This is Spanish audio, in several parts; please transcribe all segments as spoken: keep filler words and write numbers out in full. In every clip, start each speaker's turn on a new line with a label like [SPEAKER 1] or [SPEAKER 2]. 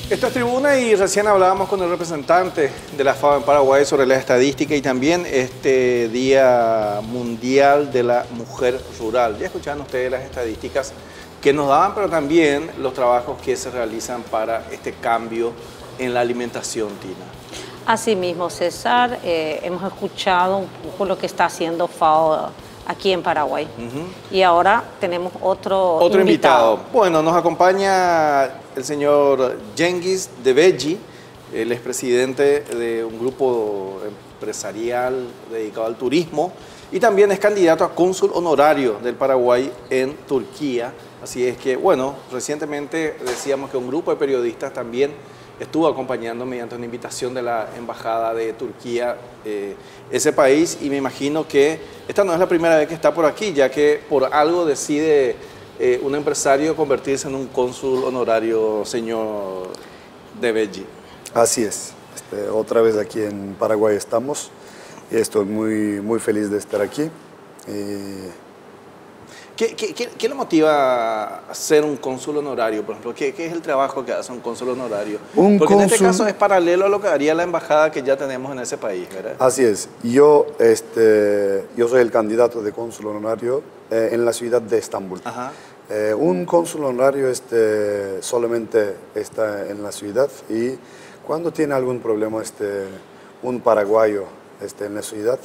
[SPEAKER 1] Esto es Tribuna y recién hablábamos con el representante de la FAO en Paraguay sobre la estadística y también este Día Mundial de la Mujer Rural. Ya escucharon ustedes las estadísticas que nos daban, pero también los trabajos que se realizan para este cambio en la alimentación, Tina.
[SPEAKER 2] Así mismo, César, eh, hemos escuchado un poco lo que está haciendo FAO aquí en Paraguay. Uh-huh. Y ahora tenemos otro,
[SPEAKER 1] otro invitado.
[SPEAKER 2] invitado.
[SPEAKER 1] Bueno, nos acompaña el señor Cengiz Deveci, el expresidente de un grupo empresarial dedicado al turismo y también es candidato a cónsul honorario del Paraguay en Turquía. Así es que, bueno, recientemente decíamos que un grupo de periodistas también estuvo acompañando mediante una invitación de la Embajada de Turquía eh, ese país, y me imagino que esta no es la primera vez que está por aquí, ya que por algo decide eh, un empresario convertirse en un cónsul honorario, señor Deveci.
[SPEAKER 3] Así es, este, otra vez aquí en Paraguay estamos y estoy muy, muy feliz de estar aquí. Eh,
[SPEAKER 1] ¿Qué, qué, qué, ¿Qué le motiva a ser un cónsul honorario, por ejemplo? ¿Qué, qué es el trabajo que hace un cónsul honorario?
[SPEAKER 3] Un
[SPEAKER 1] Porque
[SPEAKER 3] cónsul,
[SPEAKER 1] en este caso es paralelo a lo que haría la embajada que ya tenemos en ese país, ¿verdad?
[SPEAKER 3] Así es. Yo, este, yo soy el candidato de cónsul honorario eh, en la ciudad de Estambul.
[SPEAKER 1] Ajá.
[SPEAKER 3] Eh, un cónsul honorario este, solamente está en la ciudad y cuando tiene algún problema este, un paraguayo este, en la ciudad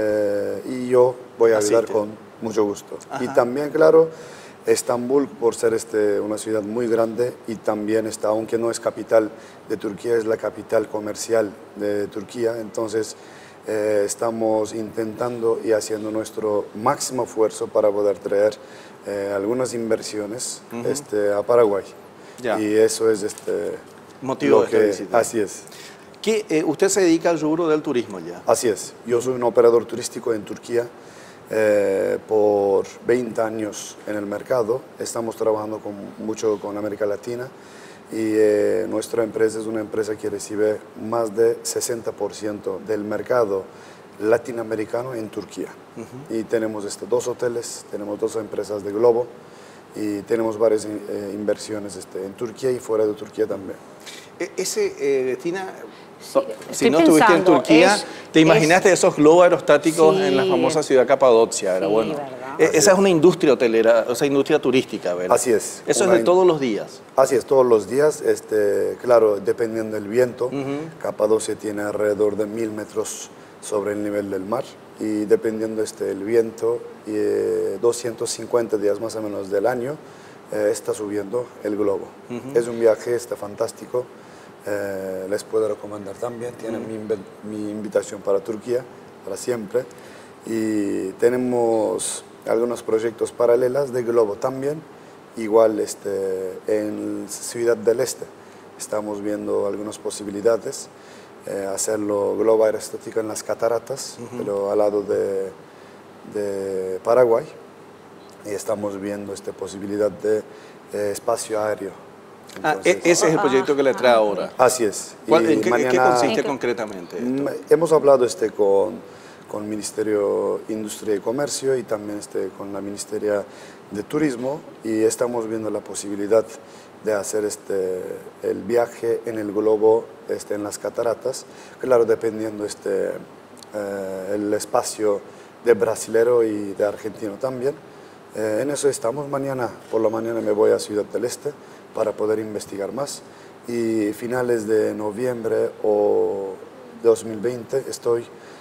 [SPEAKER 3] eh, y yo voy a ayudar
[SPEAKER 1] Asiste.
[SPEAKER 3] con mucho gusto.
[SPEAKER 1] Ajá.
[SPEAKER 3] Y también, claro, Estambul, por ser este, una ciudad muy grande y también está, aunque no es capital de Turquía, es la capital comercial de Turquía, entonces eh, estamos intentando y haciendo nuestro máximo esfuerzo para poder traer eh, algunas inversiones uh-huh. este, a Paraguay. Ya. Y eso es este,
[SPEAKER 1] motivo
[SPEAKER 3] lo
[SPEAKER 1] de
[SPEAKER 3] que,
[SPEAKER 1] visita.
[SPEAKER 3] Así es.
[SPEAKER 1] ¿Qué, eh, ¿Usted se dedica al rubro del turismo ya?
[SPEAKER 3] Así es. Yo soy un operador turístico en Turquía. Eh, por veinte años en el mercado, estamos trabajando con, mucho con América Latina y eh, nuestra empresa es una empresa que recibe más de sesenta por ciento del mercado latinoamericano en Turquía. Uh-huh. Y tenemos este, dos hoteles, tenemos dos empresas de globo y tenemos varias eh, inversiones este, en Turquía y fuera de Turquía también.
[SPEAKER 1] E ese, eh, Tina,
[SPEAKER 2] sí,
[SPEAKER 1] si no estuviste en Turquía, es, ¿te imaginaste es, esos globos aerostáticos sí. en la famosa ciudad Capadocia? Era sí, bueno. Eh, esa es una industria hotelera, o sea, industria turística, ¿verdad?
[SPEAKER 3] Así es.
[SPEAKER 1] Eso es de todos los días.
[SPEAKER 3] Así es, todos los días. Este, claro, dependiendo del viento, uh-huh. Capadocia tiene alrededor de mil metros sobre el nivel del mar y dependiendo este, el viento, y, eh, doscientos cincuenta días más o menos del año, eh, está subiendo el globo. Uh-huh. Es un viaje este, fantástico. Eh, les puedo recomendar también, tienen mm. mi, mi invitación para Turquía, para siempre, y tenemos algunos proyectos paralelos de globo también, igual este, en Ciudad del Este, estamos viendo algunas posibilidades, eh, hacerlo globo aerostático en las cataratas, uh-huh. pero al lado de, de Paraguay, y estamos viendo esta posibilidad de eh, espacio aéreo.
[SPEAKER 1] Entonces, ah, ese es el proyecto que le trae ahora.
[SPEAKER 3] Así es.
[SPEAKER 1] ¿Cuál, ¿En qué, mañana, qué consiste concretamente esto?
[SPEAKER 3] Hemos hablado este con, con el Ministerio de Industria y Comercio y también este con la Ministeria de Turismo y estamos viendo la posibilidad de hacer este, el viaje en el globo este, en las cataratas, claro, dependiendo este, eh, el espacio de brasilero y de argentino también. Eh, en eso estamos. Mañana, por la mañana me voy a Ciudad del Este para poder investigar más y finales de noviembre o dos mil veinte estoy,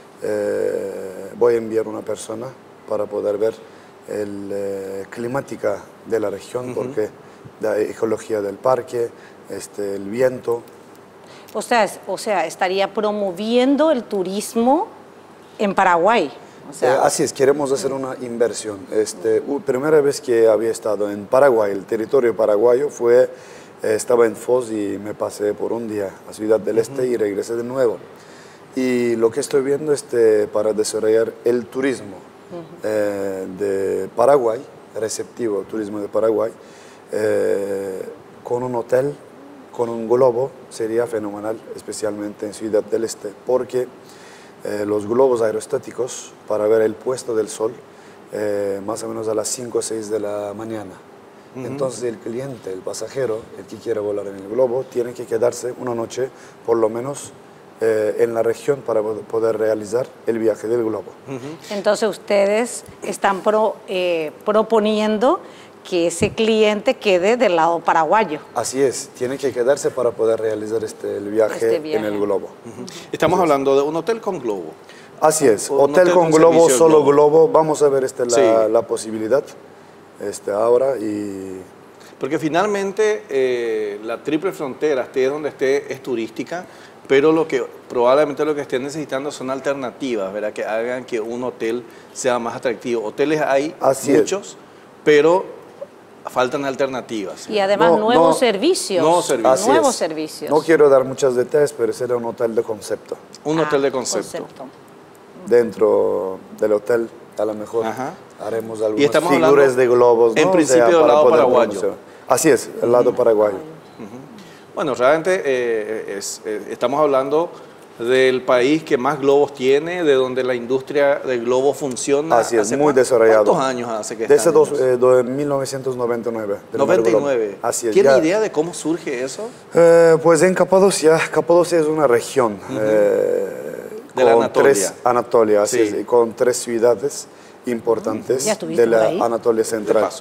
[SPEAKER 3] eh, voy a enviar una persona para poder ver el eh, climática de la región, uh-huh. porque la ecología del parque, este, el viento.
[SPEAKER 2] O sea, o sea, estaría promoviendo el turismo en Paraguay. O sea,
[SPEAKER 3] eh, así es, queremos hacer una inversión. Este, uh, primera vez que había estado en Paraguay, el territorio paraguayo, fue, eh, estaba en Foz y me pasé por un día a Ciudad del Este uh-huh. y regresé de nuevo. Y lo que estoy viendo este, para desarrollar el turismo uh-huh. eh, de Paraguay, receptivo al turismo de Paraguay, eh, con un hotel, con un globo, sería fenomenal, especialmente en Ciudad del Este, porque Eh, los globos aerostáticos para ver el puesto del sol eh, más o menos a las cinco o seis de la mañana. Uh-huh. Entonces el cliente, el pasajero, el que quiere volar en el globo, tiene que quedarse una noche por lo menos eh, en la región para poder realizar el viaje del globo.
[SPEAKER 2] Uh-huh. Entonces ustedes están pro, eh, proponiendo que ese cliente quede del lado paraguayo.
[SPEAKER 3] Así es, tiene que quedarse para poder realizar este, el viaje, este viaje. en el globo.
[SPEAKER 1] Uh-huh. Estamos Así hablando es. de un hotel con globo.
[SPEAKER 3] Así es, hotel, hotel con, con globo, solo globo. globo. Vamos a ver este, la, sí. la posibilidad este, ahora. Y...
[SPEAKER 1] Porque finalmente eh, la triple frontera, esté donde esté, es turística, pero lo que probablemente lo que estén necesitando son alternativas, ¿verdad? Que hagan que un hotel sea más atractivo. Hoteles hay Así muchos, es. pero faltan alternativas.
[SPEAKER 2] Y además no, nuevos,
[SPEAKER 3] no,
[SPEAKER 2] servicios,
[SPEAKER 1] nuevos servicios.
[SPEAKER 2] Nuevos servicios.
[SPEAKER 3] No quiero dar muchos detalles, pero será un hotel de concepto.
[SPEAKER 1] Un
[SPEAKER 2] ah,
[SPEAKER 1] hotel de concepto.
[SPEAKER 2] concepto.
[SPEAKER 3] Dentro del hotel, a lo mejor
[SPEAKER 1] Ajá.
[SPEAKER 3] haremos algunas figuras de globos. ¿no?
[SPEAKER 1] En principio, o sea, del lado paraguayo.
[SPEAKER 3] Promocionar. Así es, el lado uh-huh. paraguayo.
[SPEAKER 1] Uh-huh. Bueno, realmente eh, es, eh, estamos hablando del país que más globos tiene, de donde la industria del globo funciona.
[SPEAKER 3] Así es, muy desarrollado.
[SPEAKER 1] ¿Cuántos años hace que
[SPEAKER 3] Desde
[SPEAKER 1] están?
[SPEAKER 3] Desde eh, mil novecientos noventa y nueve.
[SPEAKER 1] noventa y nueve.
[SPEAKER 3] Así es.
[SPEAKER 1] ¿Tiene ya. idea de cómo surge eso?
[SPEAKER 3] Eh, pues en Capadocia, Capadocia es una región. Uh-huh. eh,
[SPEAKER 1] de la Anatolia.
[SPEAKER 3] Tres, Anatolia, así sí. es, con tres ciudades importantes
[SPEAKER 2] uh-huh.
[SPEAKER 3] de la Anatolia Central.
[SPEAKER 1] De paso.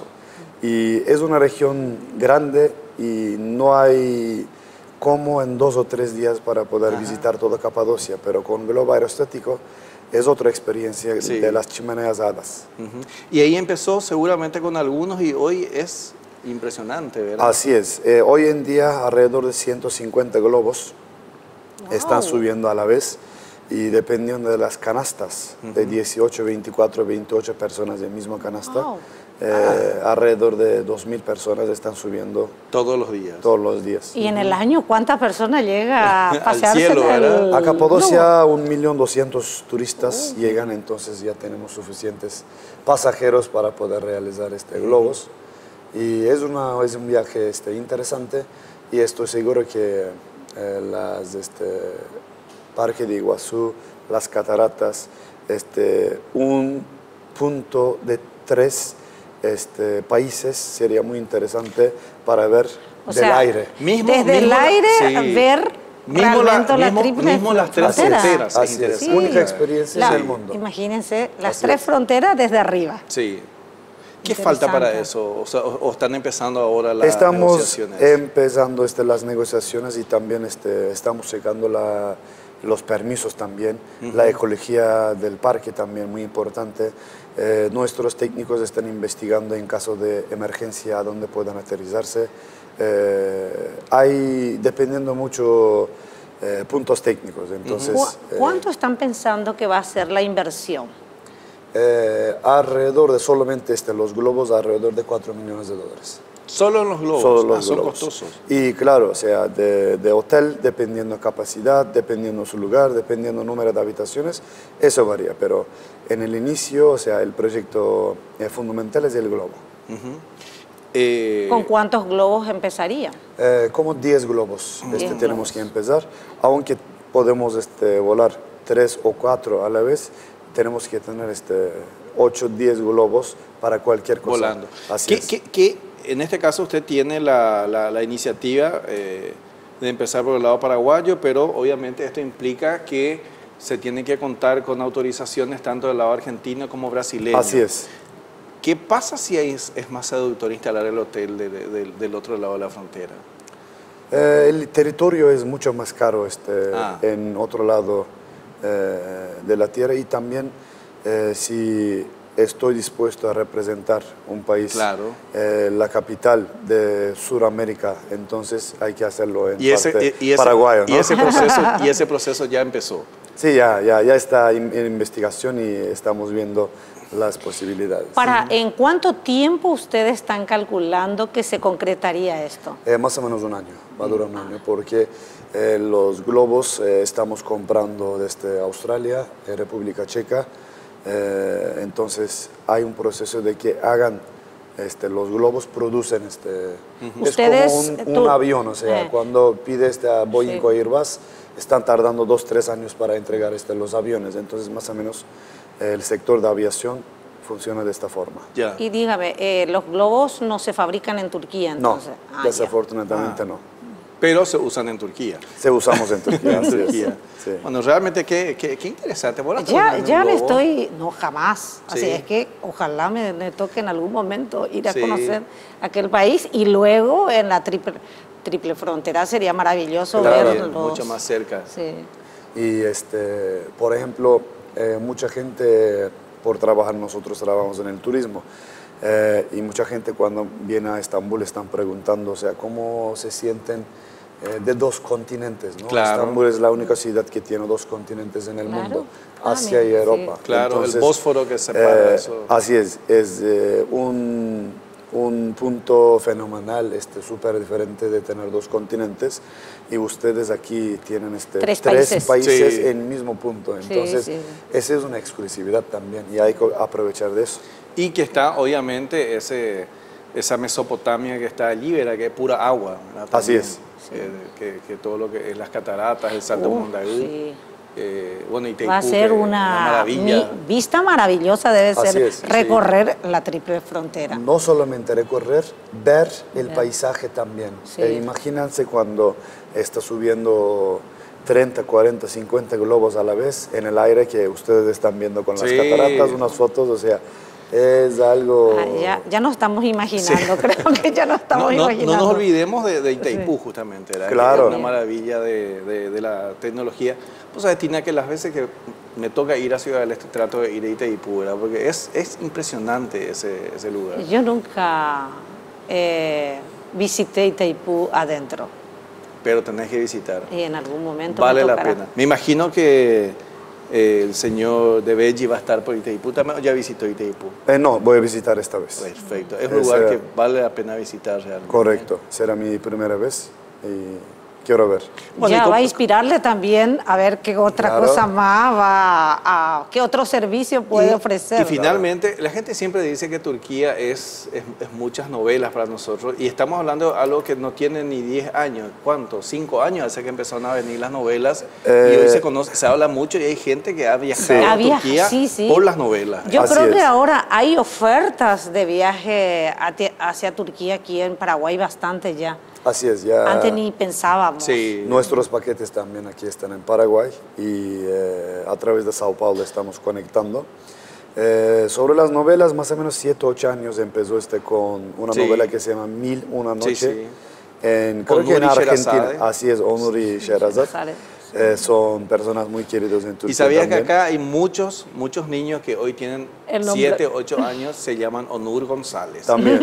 [SPEAKER 3] Y es una región grande y no hay como en dos o tres días para poder Ajá. visitar toda Capadocia, pero con globo aerostático es otra experiencia sí. de las chimeneas hadas.
[SPEAKER 1] Uh-huh. Y ahí empezó seguramente con algunos y hoy es impresionante, ¿verdad?
[SPEAKER 3] Así es. Eh, hoy en día alrededor de ciento cincuenta globos wow. están subiendo a la vez y dependiendo de las canastas, uh-huh. de dieciocho, veinticuatro, veintiocho personas en misma canasta, wow. Eh, ah. alrededor de dos mil personas están subiendo
[SPEAKER 1] todos los días.
[SPEAKER 3] Todos los días.
[SPEAKER 2] ¿Y en el año cuántas personas llega a pasearse?
[SPEAKER 1] Al cielo, ¿verdad?
[SPEAKER 3] A Capadocia un millón doscientos turistas uh. llegan, entonces ya tenemos suficientes pasajeros para poder realizar este globos. Uh. Y es, una, es un viaje este, interesante y estoy seguro que eh, las este, Parque de Iguazú, las cataratas, este, un punto de tres Este, países sería muy interesante para ver
[SPEAKER 2] o
[SPEAKER 3] del
[SPEAKER 2] sea,
[SPEAKER 3] aire.
[SPEAKER 2] Mismo, desde mismo el aire sí. ver
[SPEAKER 1] mismo
[SPEAKER 2] realmente
[SPEAKER 1] la,
[SPEAKER 2] la
[SPEAKER 1] mismo,
[SPEAKER 2] triple
[SPEAKER 1] mismo las tres
[SPEAKER 2] frontera.
[SPEAKER 1] fronteras.
[SPEAKER 3] Así es, sí. única experiencia
[SPEAKER 2] la,
[SPEAKER 3] del mundo.
[SPEAKER 2] Imagínense las
[SPEAKER 3] Así
[SPEAKER 2] tres
[SPEAKER 3] es.
[SPEAKER 2] fronteras desde arriba.
[SPEAKER 1] Sí. ¿Qué falta para eso? O, sea, o, o están empezando ahora las
[SPEAKER 3] estamos
[SPEAKER 1] negociaciones?
[SPEAKER 3] Estamos empezando este, las negociaciones y también este, estamos checando la, los permisos también, uh-huh. la ecología del parque también muy importante. Eh, nuestros técnicos están investigando en caso de emergencia dónde puedan aterrizarse. Eh, hay, dependiendo mucho, eh, puntos técnicos. Entonces,
[SPEAKER 2] ¿Cu ¿Cuánto eh, están pensando que va a ser la inversión?
[SPEAKER 3] Eh, alrededor de solamente este, los globos, alrededor de cuatro millones de dólares.
[SPEAKER 1] ¿Solo los globos?
[SPEAKER 3] Solo los
[SPEAKER 1] ah, son
[SPEAKER 3] globos.
[SPEAKER 1] costosos.
[SPEAKER 3] Y claro, o sea, de, de hotel, dependiendo capacidad, dependiendo su lugar, dependiendo número de habitaciones, eso varía. Pero en el inicio, o sea, el proyecto eh, fundamental es el globo.
[SPEAKER 1] Uh-huh. eh...
[SPEAKER 2] ¿Con cuántos globos empezaría?
[SPEAKER 3] Eh, como diez globos este, tenemos globos. que empezar. Aunque podemos este, volar tres o cuatro a la vez, tenemos que tener este, ocho, diez globos para cualquier cosa.
[SPEAKER 1] Volando.
[SPEAKER 3] Así
[SPEAKER 1] ¿Qué,
[SPEAKER 3] es.
[SPEAKER 1] ¿qué, qué, en este caso usted tiene la, la, la iniciativa eh, de empezar por el lado paraguayo, pero obviamente esto implica que se tiene que contar con autorizaciones tanto del lado argentino como brasileño.
[SPEAKER 3] Así es.
[SPEAKER 1] ¿Qué pasa si es, es más seductor instalar el hotel de, de, de, del otro lado de la frontera?
[SPEAKER 3] Eh, el territorio es mucho más caro este,
[SPEAKER 1] ah.
[SPEAKER 3] en otro lado eh, de la tierra y también eh, si estoy dispuesto a representar un país,
[SPEAKER 1] claro.
[SPEAKER 3] eh, la capital de Sudamérica, entonces hay que hacerlo en
[SPEAKER 1] y ese,
[SPEAKER 3] parte
[SPEAKER 1] y ese,
[SPEAKER 3] paraguayo, ¿no?
[SPEAKER 1] y, ese proceso, y ese proceso ya empezó.
[SPEAKER 3] Sí, ya, ya, ya está en, en investigación y estamos viendo las posibilidades.
[SPEAKER 2] Para, ¿En cuánto tiempo ustedes están calculando que se concretaría esto?
[SPEAKER 3] Eh, más o menos un año, va a durar un año, porque eh, los globos eh, estamos comprando desde Australia, eh, República Checa, eh, entonces hay un proceso de que hagan, este, los globos producen, este, uh-huh. es
[SPEAKER 2] ¿Ustedes,
[SPEAKER 3] como un,
[SPEAKER 2] tú,
[SPEAKER 3] un avión, o sea, eh, cuando pide este a Boeing sí. o Airbus, están tardando dos, tres años para entregar este, los aviones, entonces más o menos el sector de aviación funciona de esta forma.
[SPEAKER 1] Ya.
[SPEAKER 2] Y dígame, eh, los globos no se fabrican en Turquía, entonces.
[SPEAKER 3] No,
[SPEAKER 2] Ah,
[SPEAKER 3] desafortunadamente
[SPEAKER 1] Ah.
[SPEAKER 3] no.
[SPEAKER 1] Pero se usan en Turquía.
[SPEAKER 3] Se usamos en Turquía.
[SPEAKER 1] En
[SPEAKER 3] así es.
[SPEAKER 1] Turquía.
[SPEAKER 3] Sí.
[SPEAKER 1] Bueno, realmente qué, qué, qué interesante. ¿Vos la
[SPEAKER 2] Ya,
[SPEAKER 1] tenés en
[SPEAKER 2] ya
[SPEAKER 1] un
[SPEAKER 2] me
[SPEAKER 1] globo?
[SPEAKER 2] estoy, no jamás, así
[SPEAKER 1] Sí.
[SPEAKER 2] es que ojalá me, me toque en algún momento ir a
[SPEAKER 1] Sí.
[SPEAKER 2] conocer aquel país y luego en la triple, triple frontera sería maravilloso
[SPEAKER 1] Claro,
[SPEAKER 2] ver los...
[SPEAKER 1] mucho más cerca.
[SPEAKER 2] Sí.
[SPEAKER 3] Y, este, por ejemplo, eh, mucha gente, por trabajar, nosotros trabajamos en el turismo, eh, y mucha gente cuando viene a Estambul están preguntando, o sea, ¿cómo se sienten eh, de dos continentes? ¿no?
[SPEAKER 1] Claro.
[SPEAKER 3] Estambul es la única ciudad que tiene dos continentes en el
[SPEAKER 2] Claro.
[SPEAKER 3] mundo,
[SPEAKER 2] Ah,
[SPEAKER 3] Asia
[SPEAKER 2] mira,
[SPEAKER 3] y Europa.
[SPEAKER 2] sí.
[SPEAKER 1] Claro,
[SPEAKER 3] Entonces,
[SPEAKER 1] el Bósforo que separa
[SPEAKER 3] eh,
[SPEAKER 1] eso.
[SPEAKER 3] Así es, es eh, un, un punto fenomenal, este, súper diferente de tener dos continentes, y ustedes aquí tienen este,
[SPEAKER 2] Tres países.
[SPEAKER 3] países
[SPEAKER 1] Sí.
[SPEAKER 3] en el mismo punto. Entonces,
[SPEAKER 2] sí.
[SPEAKER 3] esa es una exclusividad también y hay que aprovechar de eso.
[SPEAKER 1] Y que está, obviamente, ese, esa Mesopotamia que está allí, ¿verdad? Que es pura agua. ¿verdad?
[SPEAKER 3] Así
[SPEAKER 1] También,
[SPEAKER 3] es.
[SPEAKER 1] eh, que, que todo lo que es las cataratas, el Salto
[SPEAKER 2] Uh,
[SPEAKER 1] Mondagú.
[SPEAKER 2] sí.
[SPEAKER 1] Eh, bueno, Itaipú,
[SPEAKER 2] Va a ser
[SPEAKER 1] que es
[SPEAKER 2] una
[SPEAKER 1] maravilla.
[SPEAKER 2] mi- vista maravillosa, debe
[SPEAKER 3] Así
[SPEAKER 2] ser
[SPEAKER 3] es, sí.
[SPEAKER 2] recorrer la triple frontera.
[SPEAKER 3] No solamente recorrer, ver el
[SPEAKER 2] Ver.
[SPEAKER 3] paisaje también.
[SPEAKER 2] Sí.
[SPEAKER 3] E imagínense cuando está subiendo treinta, cuarenta, cincuenta globos a la vez en el aire que ustedes están viendo con las
[SPEAKER 1] Sí.
[SPEAKER 3] cataratas, unas fotos, o sea, es algo...
[SPEAKER 2] Ah, ya, ya nos estamos imaginando, creo que ya nos
[SPEAKER 1] No,
[SPEAKER 2] estamos
[SPEAKER 1] no- no
[SPEAKER 2] imaginando.
[SPEAKER 1] nos olvidemos de, de Itaipú, justamente, ¿verdad?
[SPEAKER 3] Claro.
[SPEAKER 1] Que es una maravilla de, de- de la tecnología. Pues sabes, Tina, que las veces que me toca ir a Ciudad del Este trato de ir a Itaipú, ¿verdad? Porque es, es impresionante ese, ese lugar.
[SPEAKER 2] Yo nunca eh, visité Itaipú adentro
[SPEAKER 1] Pero tenés que visitar.
[SPEAKER 2] y en algún momento
[SPEAKER 1] Vale
[SPEAKER 2] me
[SPEAKER 1] la
[SPEAKER 2] tocará.
[SPEAKER 1] pena. Me imagino que eh, el señor de Belli va a estar por Itaipú. ¿También ya visitó Itaipú?
[SPEAKER 3] Eh, no, voy a visitar esta vez.
[SPEAKER 1] Perfecto. Es un
[SPEAKER 3] Ese-
[SPEAKER 1] lugar que vale la pena visitar realmente.
[SPEAKER 3] Correcto, será mi primera vez y quiero ver.
[SPEAKER 1] Bueno, y
[SPEAKER 2] ya
[SPEAKER 1] com-
[SPEAKER 2] va a inspirarle también a ver qué otra
[SPEAKER 3] Claro.
[SPEAKER 2] cosa más va a, qué otro servicio puede
[SPEAKER 1] y,
[SPEAKER 2] ofrecer.
[SPEAKER 1] Y finalmente, la gente siempre dice que Turquía es, es, es muchas novelas para nosotros. Y estamos hablando de algo que no tiene ni diez años. ¿Cuánto? cinco años hace que empezaron a venir las novelas.
[SPEAKER 3] Eh,
[SPEAKER 1] y hoy se conoce, se habla mucho y hay gente que ha viajado
[SPEAKER 3] Sí.
[SPEAKER 1] a
[SPEAKER 2] Ha viaja-
[SPEAKER 1] Turquía
[SPEAKER 2] sí, sí.
[SPEAKER 1] por las novelas.
[SPEAKER 2] Yo
[SPEAKER 3] Así
[SPEAKER 2] creo que
[SPEAKER 3] es.
[SPEAKER 2] ahora hay ofertas de viaje ati- hacia Turquía aquí en Paraguay bastante ya.
[SPEAKER 3] Así es, ya
[SPEAKER 2] Antes ni pensábamos.
[SPEAKER 1] Sí.
[SPEAKER 3] nuestros paquetes también aquí están en Paraguay y eh, a través de Sao Paulo estamos conectando. Eh, sobre las novelas, más o menos siete, ocho años empezó este con una
[SPEAKER 1] Sí.
[SPEAKER 3] novela que se llama Mil Una Noche.
[SPEAKER 1] Sí, sí.
[SPEAKER 3] En, creo que en
[SPEAKER 1] Onur y
[SPEAKER 3] Argentina,
[SPEAKER 1] Sherazade.
[SPEAKER 3] así es, Onur y Sherazade.
[SPEAKER 2] Sale.
[SPEAKER 3] Eh, son personas muy queridos en Turquía
[SPEAKER 1] Y sabía que
[SPEAKER 3] también.
[SPEAKER 1] acá hay muchos, muchos niños que hoy tienen
[SPEAKER 2] El nombre.
[SPEAKER 1] siete, ocho años, se llaman Onur González.
[SPEAKER 3] También.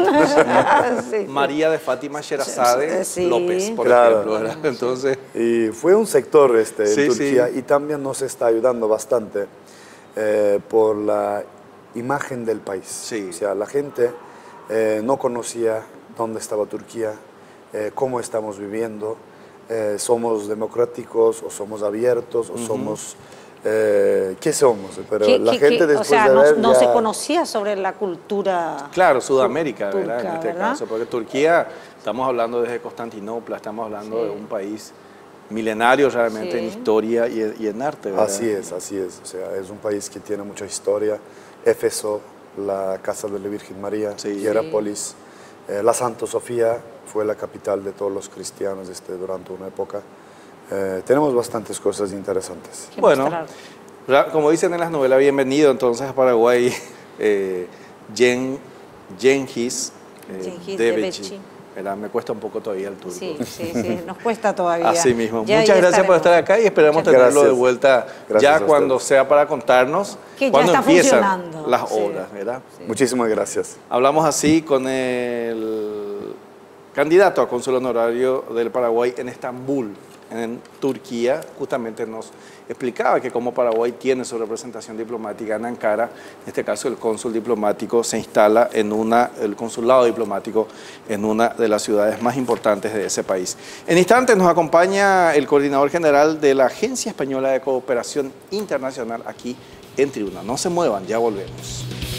[SPEAKER 2] Sí.
[SPEAKER 1] María de Fátima Sherazade
[SPEAKER 2] Sí.
[SPEAKER 1] López, por
[SPEAKER 3] Claro.
[SPEAKER 1] ejemplo. ¿verdad? Entonces,
[SPEAKER 3] Y fue un sector este,
[SPEAKER 1] Sí,
[SPEAKER 3] en Turquía
[SPEAKER 1] sí.
[SPEAKER 3] y también nos está ayudando bastante eh, por la imagen del país.
[SPEAKER 1] Sí.
[SPEAKER 3] O sea, la gente eh, no conocía dónde estaba Turquía, eh, cómo estamos viviendo, eh, somos democráticos o somos abiertos o somos... eh, ¿Qué somos? Pero
[SPEAKER 2] ¿Qué-
[SPEAKER 3] la
[SPEAKER 2] qué-
[SPEAKER 3] gente
[SPEAKER 2] qué?
[SPEAKER 3] después
[SPEAKER 2] o sea,
[SPEAKER 3] de
[SPEAKER 2] no,
[SPEAKER 3] ver
[SPEAKER 2] no
[SPEAKER 3] ya-
[SPEAKER 2] se conocía sobre la cultura.
[SPEAKER 1] claro, Sudamérica,
[SPEAKER 2] Turca,
[SPEAKER 1] ¿verdad? En este
[SPEAKER 2] ¿verdad?
[SPEAKER 1] caso, porque Turquía, estamos hablando desde Constantinopla, estamos hablando
[SPEAKER 2] Sí.
[SPEAKER 1] de un país milenario realmente
[SPEAKER 2] Sí.
[SPEAKER 1] en historia y, y en arte, ¿verdad?
[SPEAKER 3] Así es, así es. O sea, es un país que tiene mucha historia. Éfeso, la casa de la Virgen María,
[SPEAKER 1] Sí.
[SPEAKER 3] Hierápolis, eh, la Santa Sofía fue la capital de todos los cristianos este, durante una época. Eh, tenemos bastantes cosas interesantes.
[SPEAKER 2] que
[SPEAKER 1] Bueno,
[SPEAKER 2] mostrar.
[SPEAKER 1] ra- como dicen en las novelas, bienvenido entonces a Paraguay, eh, Yen, Cengiz eh,
[SPEAKER 2] Cengiz
[SPEAKER 1] Deveci,
[SPEAKER 2] Deveci.
[SPEAKER 1] ¿verdad? Me cuesta un poco todavía el turco.
[SPEAKER 2] Sí, sí, sí, nos cuesta todavía.
[SPEAKER 1] Así mismo.
[SPEAKER 2] Ya-
[SPEAKER 1] Muchas
[SPEAKER 2] ya
[SPEAKER 1] gracias por estar
[SPEAKER 2] estaremos.
[SPEAKER 1] acá y esperamos
[SPEAKER 2] Muchas
[SPEAKER 1] tenerlo de
[SPEAKER 3] gracias.
[SPEAKER 1] vuelta
[SPEAKER 3] Gracias
[SPEAKER 1] ya
[SPEAKER 3] a
[SPEAKER 1] cuando
[SPEAKER 3] ustedes.
[SPEAKER 1] sea para contarnos
[SPEAKER 2] Que ya
[SPEAKER 1] cuándo
[SPEAKER 2] está
[SPEAKER 1] empiezan
[SPEAKER 2] funcionando.
[SPEAKER 1] las
[SPEAKER 2] Sí.
[SPEAKER 1] obras, ¿verdad?
[SPEAKER 3] Muchísimas gracias.
[SPEAKER 1] Hablamos así con el candidato a cónsul honorario del Paraguay en Estambul, en Turquía. Justamente nos explicaba que como Paraguay tiene su representación diplomática en Ankara, en este caso el cónsul diplomático se instala en una, el consulado diplomático en una de las ciudades más importantes de ese país. En instantes nos acompaña el coordinador general de la Agencia Española de Cooperación Internacional aquí en Tribuna. No se muevan, ya volvemos.